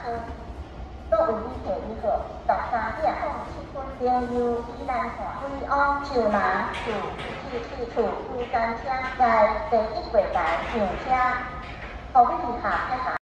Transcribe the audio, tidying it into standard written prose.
车。各位旅客你好，13点07分停由宜兰县惠安树南厝774厝区间车在第1柜台上车，各位旅客请